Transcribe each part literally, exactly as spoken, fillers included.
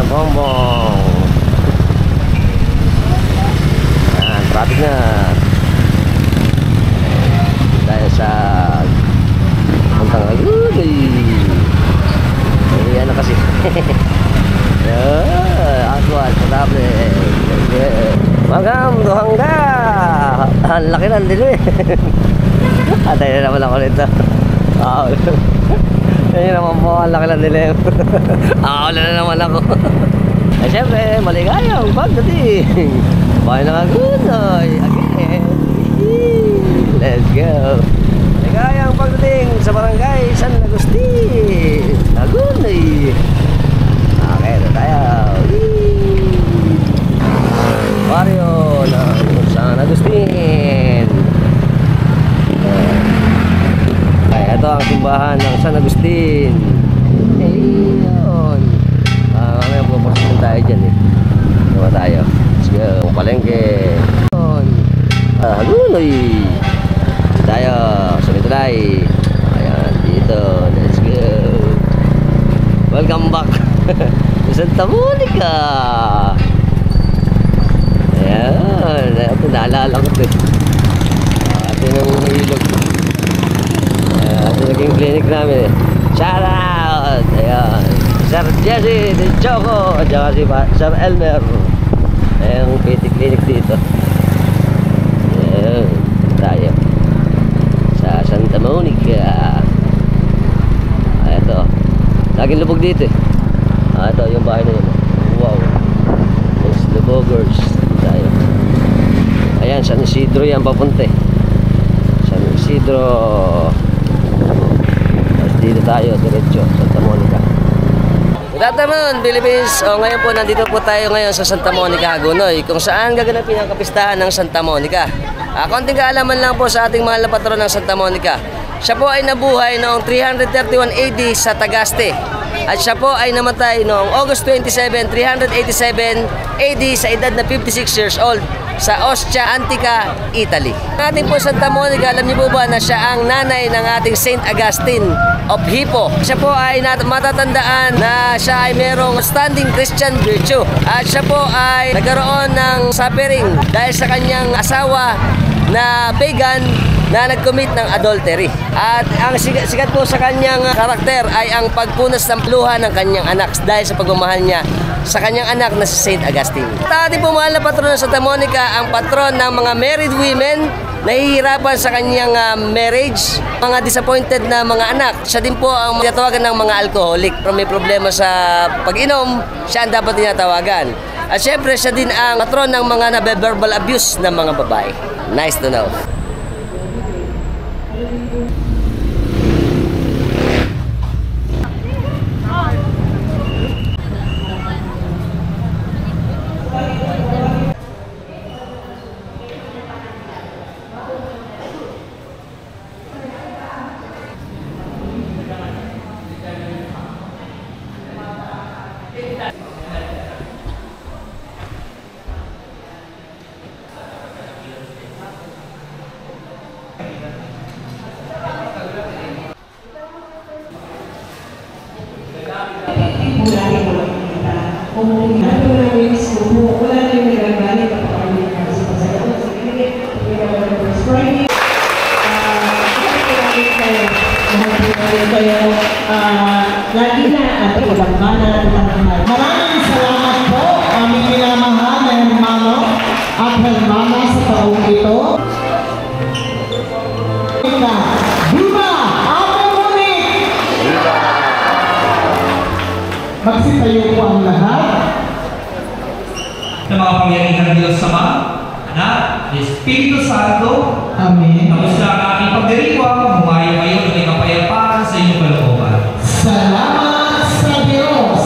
Bongbong. Yan, traffic na. Dahil sa puntang ayun ay yan na kasi. Yeah, aswal, patable. Magam, duhangga. Ang laki ng dili. Atay na naman ako nito. Oo. Yan naman po, ang laki ng dili. Oo, na naman ako. Eh syempre, maligayang pagdating. Bye na kagunoy. Again. Let's go. Maligayang pagdating sa barangay San Agustin, Hagunoy. Okay, ito tayo. Barrio ng San Agustin. Okay, ito ang simbahan ng San Agustin. Ayun. Ah, mamaya pupunta tayo dyan eh. Diba tayo? Let's go. Palengke. Ah, Hagunoy. Tayo. Sumitulay. Ayan, dito. Let's go. Welcome back. Santa Monica. Ayan. Ito naalala ko ito. Ito yung ilog. Ito naging clinic namin. Shout out. Ayan. Sir Jesse de Choco. At saka si Sir Elmer. Ayan yung P T clinic dito. Ayan. Tayo sa Santa Monica. Ito. Laging lubog dito eh. Ah, ito yung bahay na yun. Wow. It's the Bogers. Tayo. Ayan, San Isidro yan papunta eh. San Isidro. Tapos dito tayo, diretso, Santa Monica. Good afternoon, Philippines. O, ngayon po, nandito po tayo ngayon sa Santa Monica, Hagunoy, kung saan gaganapin ang kapistahan ng Santa Monica. Ah, konting kaalaman lang po sa ating mahal na patron ng Santa Monica. Siya po ay nabuhay noong three thirty-one A D sa Tagaste. At siya po ay namatay noong August twenty-seven, three eighty-seven A D sa edad na fifty-six years old sa Ostia Antica, Italy. Ang ating po Santa Monica, alam niyo po ba na siya ang nanay ng ating Saint Augustine of Hippo. Siya po ay matatandaan na siya ay merong standing Christian virtue. At siya po ay nagkaroon ng suffering dahil sa kanyang asawa na pagan na nag-commit ng adultery. At ang sigat, sigat po sa kanyang karakter ay ang pagpunas ng luha ng kanyang anak dahil sa pagmamahal niya sa kanyang anak na si Saint Augustine. At ating po mahal na patron ng Santa Monica, ang patron ng mga married women nahihirapan sa kanyang uh, marriage, mga disappointed na mga anak. Siya din po ang tinatawagan ng mga alcoholic. Pero may problema sa pag-inom, siya ang dapat tinatawagan. At syempre, siya din ang patron ng mga nabe-verbal abuse ng mga babae. Nice to know. Lagi na at ibang mana maraming salamat po aming minamahal na hermano at hermana sa taong ito. Viva Ate Monique! Magsitayo po ang lahat ng mga pangyarihan ng Diyos Ama, Anak, Espiritu Santo. Amen. Tapos na ang aking pagdiriwang, humayo kayo ng kapayapaan sa inyong kalooban. Salamat sa Diyos!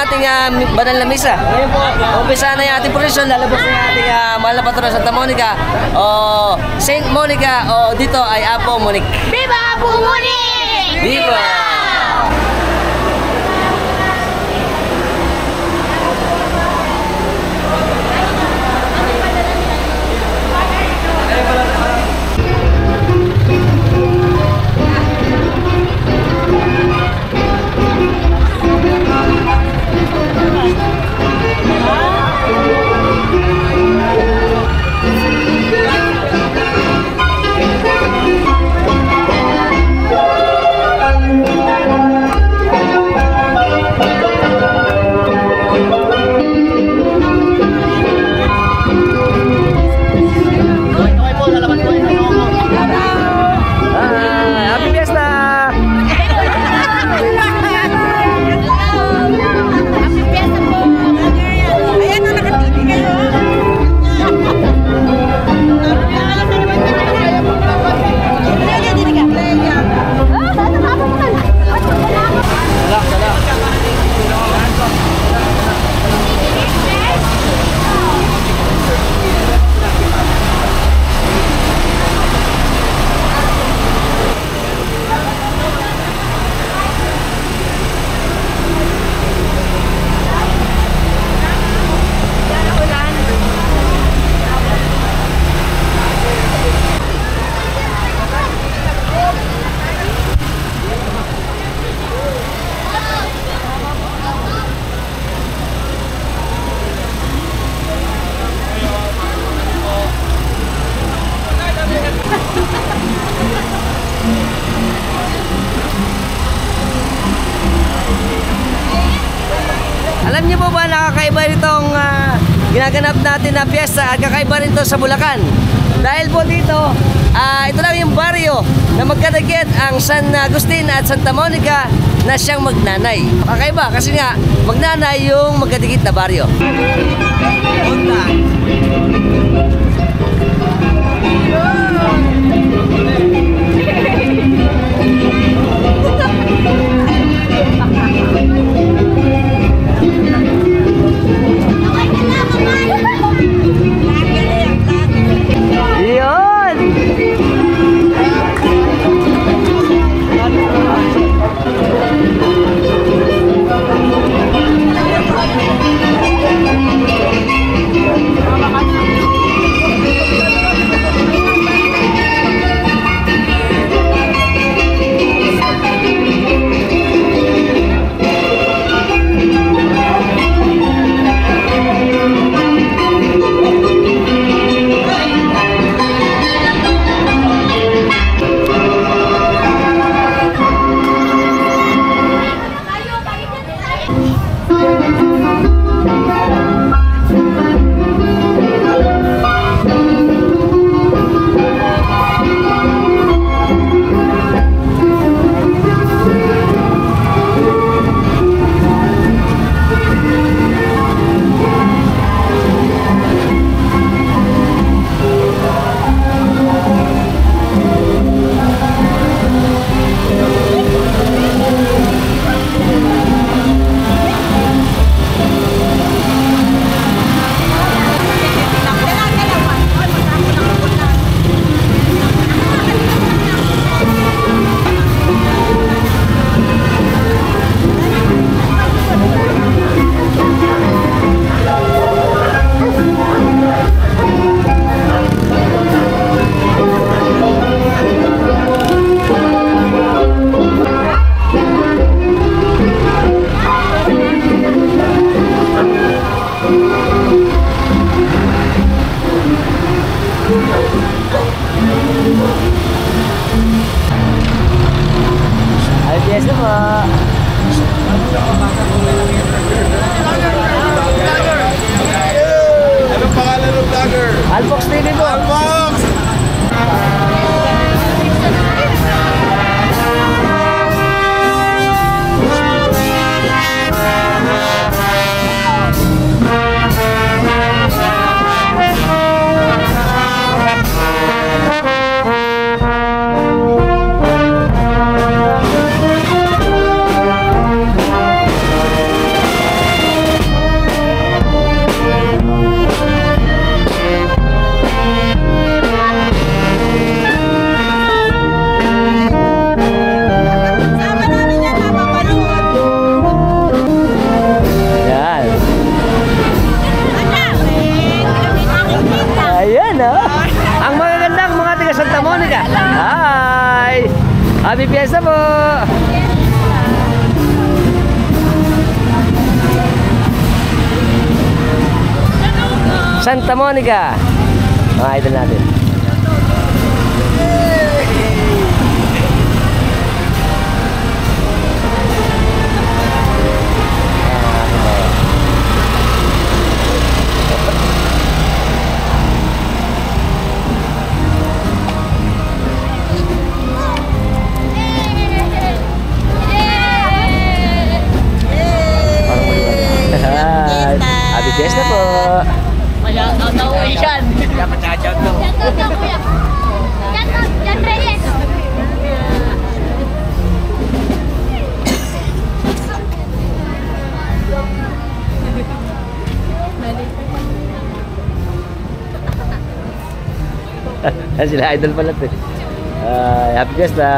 ating uh, banal na misa. Ngayon po, umpisa na yung ating prosesyon, lalabas na yung ating uh, mahal na patrona Santa Monica o Saint Monica o dito ay Apo Monique. Viva Apo Monique! Viva! Alam niyo po ba nakakaiba itong uh, ginaganap natin na piyesta at kakaiba rin ito sa Bulacan? Dahil po dito, uh, ito lang yung baryo na magkadagit ang San Agustin at Santa Monica na siyang magnanay. Kakaiba kasi nga magnanay yung magkadagit na baryo. Punta. Ay, piyesa po. Anong pangalan ng vlogger? Alfox T V po. Alfox! po! Santa Monica. Mga idol natin. Happy Fiesta po! Wala, nauwi yan. Dapat na-jump to. Yan to, yan kuya. Yan to, yan Reyes. Sila idol pala ito. Uh, happy Fiesta!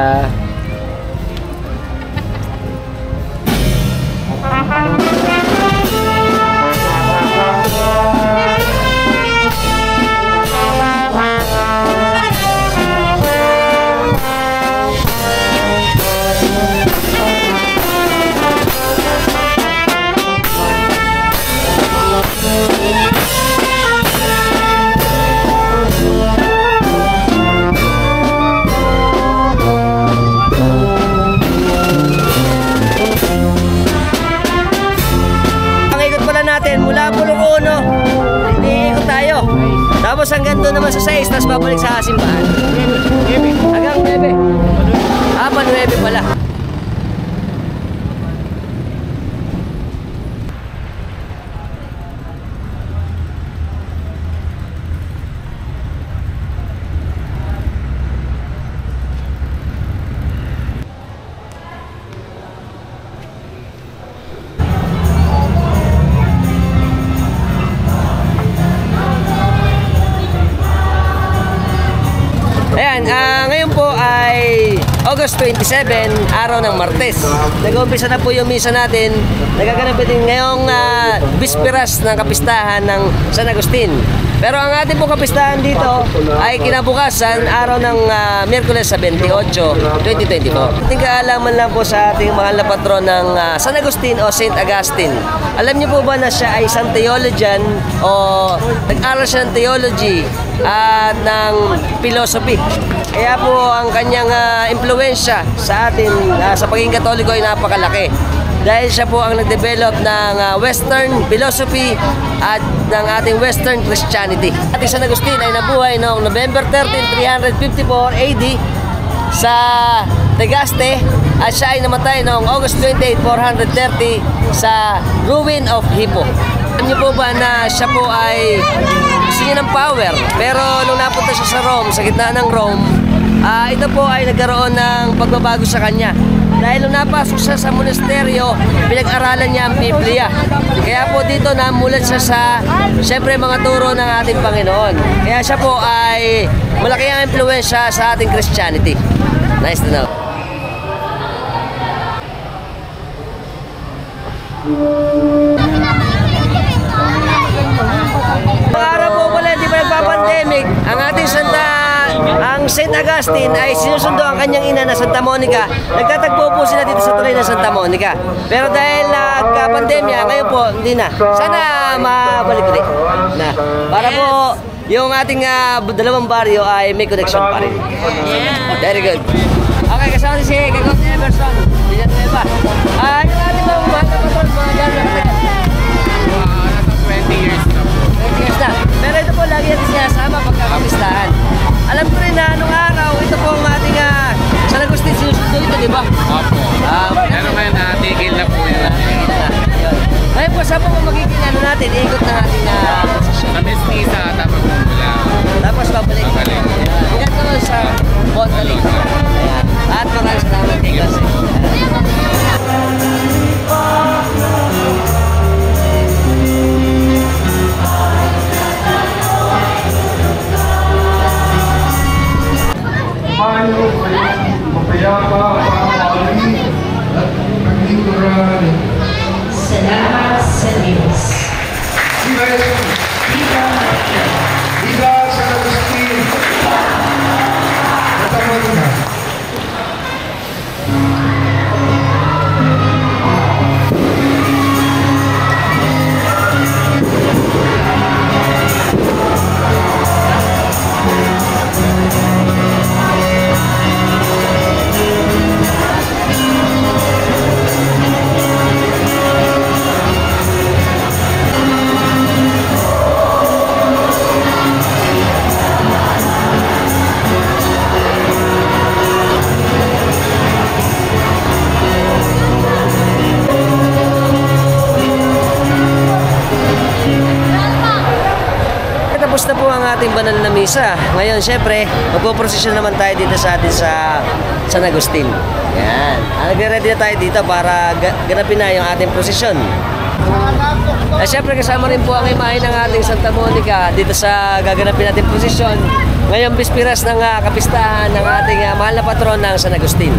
Mula Pulong Uno, iikot tayo. Tapos hanggang doon naman sa sais, tapos babalik sa simbahan. Hanggang nuwebe. Ah, pa nuwebe pala. Ayan, uh, ngayon po ay August twenty-seven, araw ng Martes. Nag-uumpisa na po yung misa natin. Nagaganap din ngayong uh, bisperas ng kapistahan ng San Agustin. Pero ang ating po kapistahan dito ay kinabukasan, araw ng uh, Miyerkules twenty-eight, twenty twenty-four. Ating kaalaman lang po sa ating mahal na patron ng uh, San Agustin o Saint Augustine. Alam niyo po ba na siya ay isang theologian o nag-aral siya ng theology at ng philosophy. Kaya po ang kanyang uh, impluensya sa atin uh, sa pagiging Katoliko ay napakalaki. Dahil siya po ang nag-develop ng uh, Western philosophy at ng ating Western Christianity. Ating San Agustin ay nabuhay noong November thirteenth, three fifty-four A D sa Tagaste at siya ay namatay noong August twenty-eighth, four thirty sa ruin of Hippo. Alam niyo po ba na siya po ay gusto niya ng power, pero nung napunta siya sa Rome, sa gitna ng Rome, uh, ito po ay nagkaroon ng pagbabago sa kanya. Dahil nung napasok siya sa monasteryo, pinag-aralan niya ang Biblia. Kaya po dito namulat siya sa, siyempre, mga turo ng ating Panginoon. Kaya siya po ay malaki ang impluensya sa ating Christianity. Nice to know. Mga araw po pala, hindi pa nagpa-pandemic, ang ating Santa, ang Saint Augustine ay sinusundo ang kanyang ina na Santa Monica. Nagtatagpo po sila dito sa tulay ng Santa Monica. Pero dahil nagka-pandemya, ngayon po, hindi na. Sana mabalik ulit na. Para po, yung ating uh, dalawang baryo ay may connection pa rin. Yeah. Very good. Okay, kasama si Gagot Emerson. Hindi na ba? Ah, yung ating mga mahal na patron, mga gano'n na twenty years na po. twenty years na. Pero ito po, lagi natin sinasama pagkakapistahan. Alam ko rin na anong araw, ito po ang ating uh, San Agustin sinusundo ito, di ba? Opo. Ah, Pero ngayon natigil na po yun. Ngayon po, saan po magiging ano natin, ikot na ating uh, posisyon. Sa Mestiza, tapos mula. Tapos babalik. Babalik. Yan to sa Bontalik. Ayan. At maraming salamat kay Kasi. Mayo kayong mapayapa, pamahali, at maglingkuran. Salamat sa Diyos. Viva Viva Viva San Agustin. Santa Monica. ating banal na misa. Ngayon, syempre, magpo-prosesyon naman tayo dito sa atin sa San Agustin. Yan. Ah, nagre-ready na tayo dito para ga ganapin na yung ating prosesyon. Eh, syempre, kasama rin po ang imahe ng ating Santa Monica dito sa gaganapin natin prosesyon. Ngayong bispiras ng uh, kapistahan ng ating uh, mahal na patron ng San Agustin.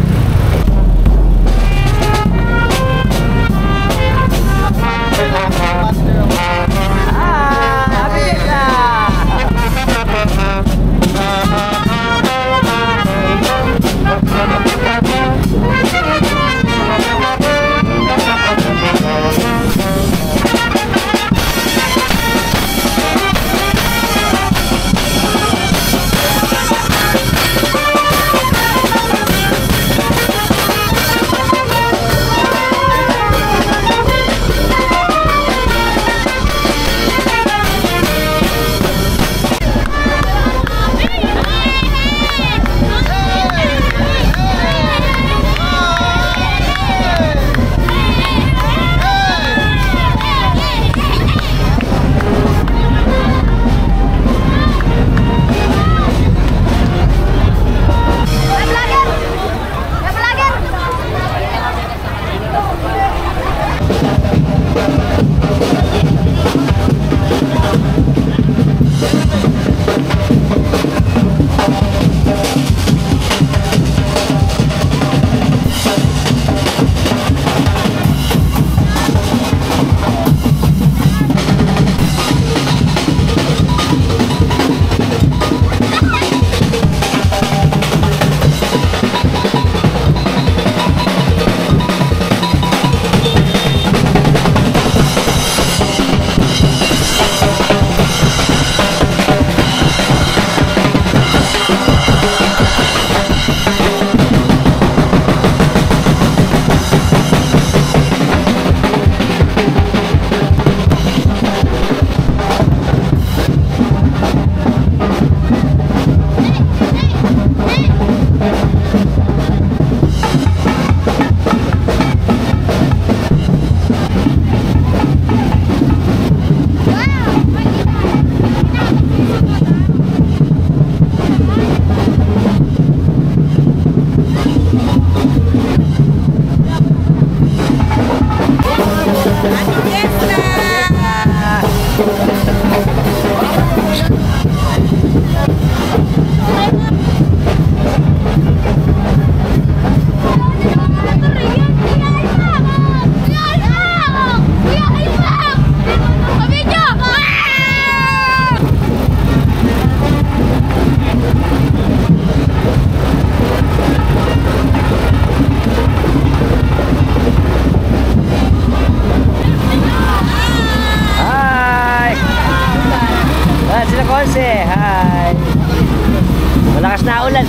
Malakas na ulan.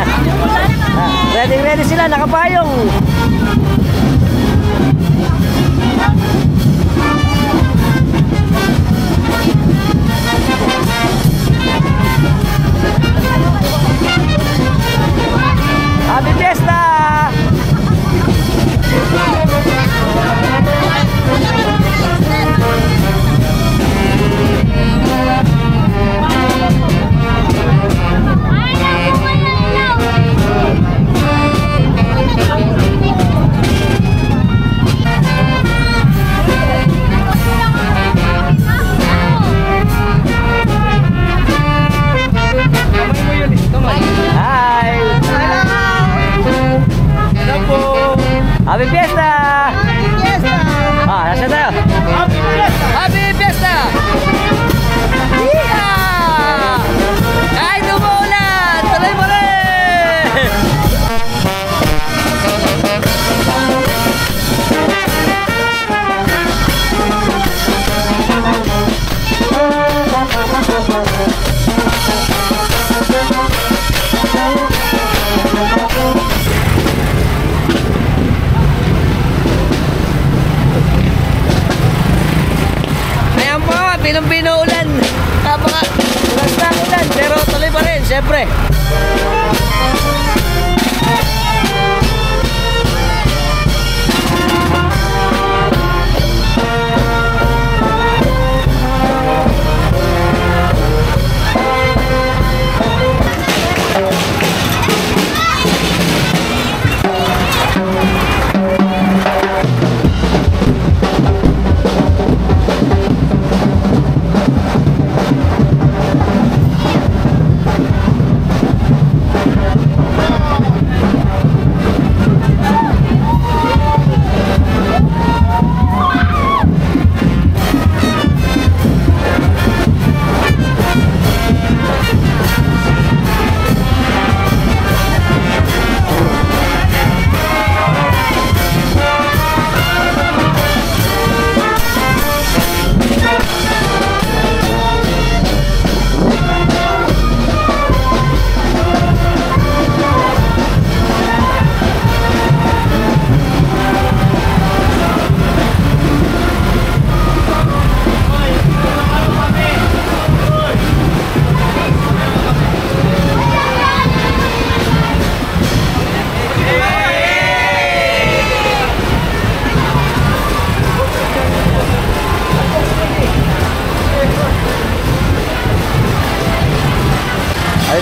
Ready ready sila, nakapayong. Happy Fiesta! Happy Fiesta! Happy Fiesta! Ah, nasa tayo? Happy Fiesta! Happy Fiesta! Yeah! Kahit umuulan, tuloy mo rin! Pinong-pino ulan. Napaka ulan na ulan. Pero tuloy pa rin, syempre.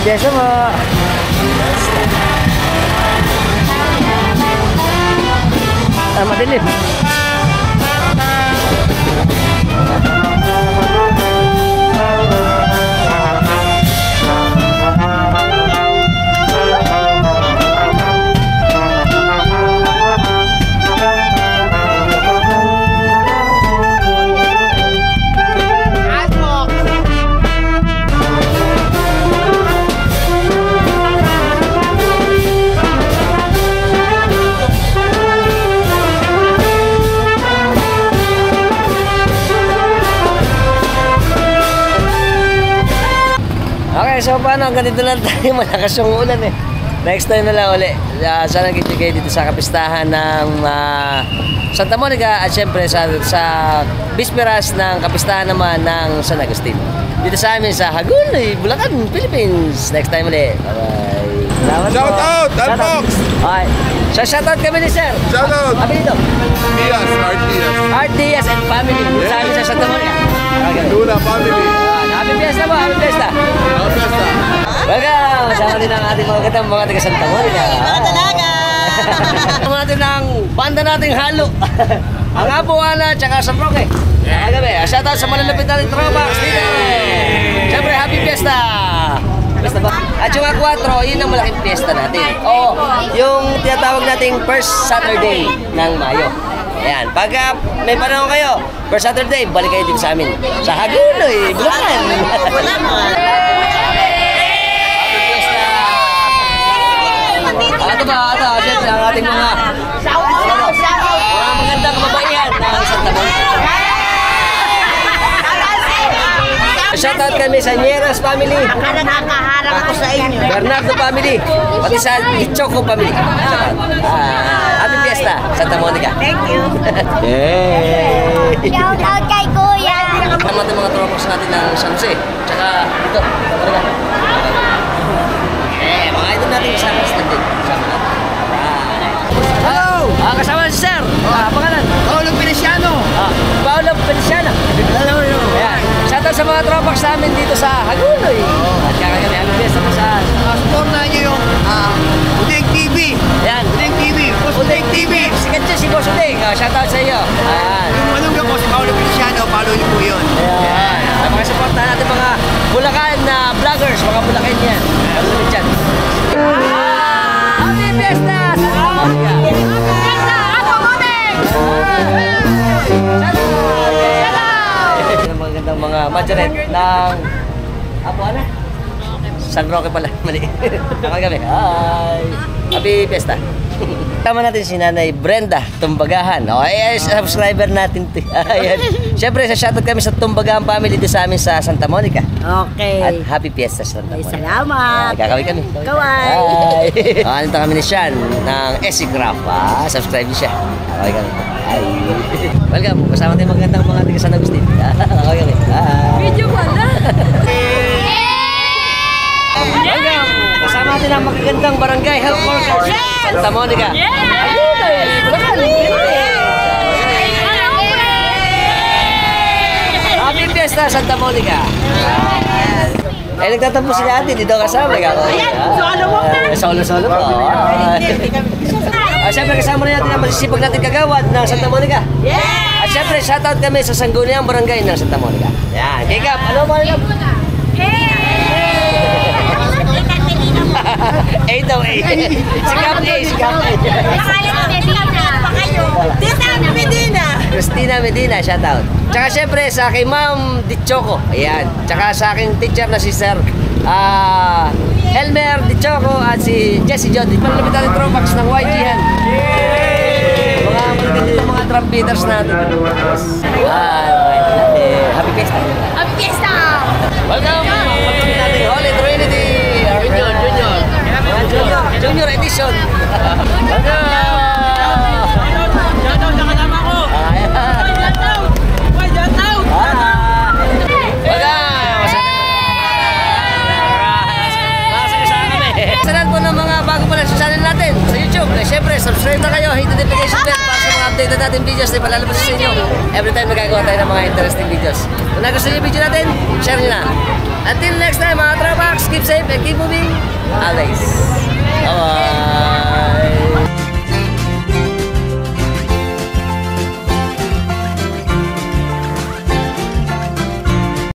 Fiesta mo. Ah, madilim. Okay, so paano? Ganito lang tayo. Malakas yung ulan eh. Next time na lang uli. Uh, sana kita kayo dito sa kapistahan ng uh, Santa Monica at syempre sa, sa bisperas ng kapistahan naman ng San Agustin. Dito sa amin sa Hagonoy, Bulacan, Philippines. Next time uli. Bye-bye. Salamat Shout po. out, Alpox! Okay. So shout out kami ni Sir. Shout out! Kami dito. Diaz, Art Diaz. Art Diaz and family. Dito sa amin sa Santa Monica. Okay. Luna family. Happy Fiesta po, Happy Fiesta. Happy Fiesta. Welcome! Kasama din ang ating mga katang mga taga Santa Monica. Mga talaga! Kasama natin ang banda nating halo. Ang Abuana at saka San Roque. Kagabi, shout out sa malalapit natin Tropax dito. Siyempre, Happy Fiesta! Fiesta ba? At yung A four, yun ang malaking fiesta natin. O, yung tinatawag nating first Saturday ng Mayo. Ayan, pagka may panahon kayo, first Saturday, balik kayo dito sa amin. Sa Hagonoy, Bulacan. Ito ba, ito, siyempre ang ating mga mga magandang kababaihan ng Santa Monica. Shoutout kami sa Nieras family. Nakakaharap ko sa inyo. Bernardo family. Pati sa Ichoco family. Shoutout. Ah, Happy Fiesta, Santa Monica. Thank you. Yay! Shout out kay Kuya. Kasama natin mga tropas natin ng San Jose. Tsaka dito, Tabarga. Eh, mga ito natin sa stand din. Kasama natin. Hello! Ah, kasama si Sir. Ah, pangalan? Paolo Feliciano. Ah, Paolo Feliciano. Hello, hello. Ayan. Shoutout sa mga tropas namin dito sa Hagonoy. At kaya kami ang best sa saan. Support na niyo yung uh, Udeng T V. Ayan. Udeng T V. Udeng T V. Sikat siya si Boss Udeng. Ah, shoutout sa iyo. Ayan. Yung malungga ko si Paolo Feliciano, follow niyo po yun. Ayan. At mga supportahan natin mga Bulacan na vloggers, mga Bulacan yan. Kasunod dyan. Happy Fiesta! Fiesta, ako Budeng! Ang magandang mga majoret ng Abuana. San Roque pala, mali. Ako kami. Hi! Happy Fiesta! Tama natin si Nanay Brenda Tumbagahan. O, ay, subscriber natin. Ayan. Siyempre, sa shoutout kami sa Tumbagahan family dito sa amin sa Santa Monica. Okay. At Happy Fiesta sa Santa Ay, Monica. salamat. Ah, kakawin kami. Kaway. Hi! Ah, nandito kami ni Sean ng Esigraph. Ah, subscribe niyo siya. Kakawin kami. Hi! Welcome. Kasama tayo magandang mga taga San Agustin. Kakawin kami. Hi! Video ko na. Welcome! Kasama natin ang magagandang barangay health workers Santa Monica. Ayun! Bulacan! Happy Fiesta Santa Monica! Eh, nagtatampo sila natin. Dito kasama. Ayan, solo mo na. Solo-solo po. Ah, siyempre kasama na natin ang masisipag natin kagawad ng Santa Monica. Yeah! At siyempre, shoutout kami sa Sangguniang Barangay ng Santa Monica. Yan. Kikap, ano mo Kikap? eight daw, eight. Sikap A, sikap A. Tita Medina. Christina Medina, shoutout. Tsaka siyempre sa kay Ma'am Dichoco. Ayan. Tsaka sa aking teacher na si Sir ah, Elmer Dichoco at si Jessie Jody. Panalapit natin Tropax ng Y G yan. Mga magaganda mga drum beaters natin. Ah, Happy Fiesta. Happy Fiesta! Welcome! Pagpapit natin Holy Trinity Junior, Junior. Junior, Junior Edition. Welcome! Sanan po ng mga bago pa lang sa channel natin sa YouTube. Siyempre, subscribe na kayo, hit the notification bell para sa mga updated natin videos na palalabas sa inyo. Every time magagawa tayo ng mga interesting videos. Kung nagustuhan niyo yung video natin, share nyo na. Until next time mga Tropax, keep safe and keep moving always. Bye-bye!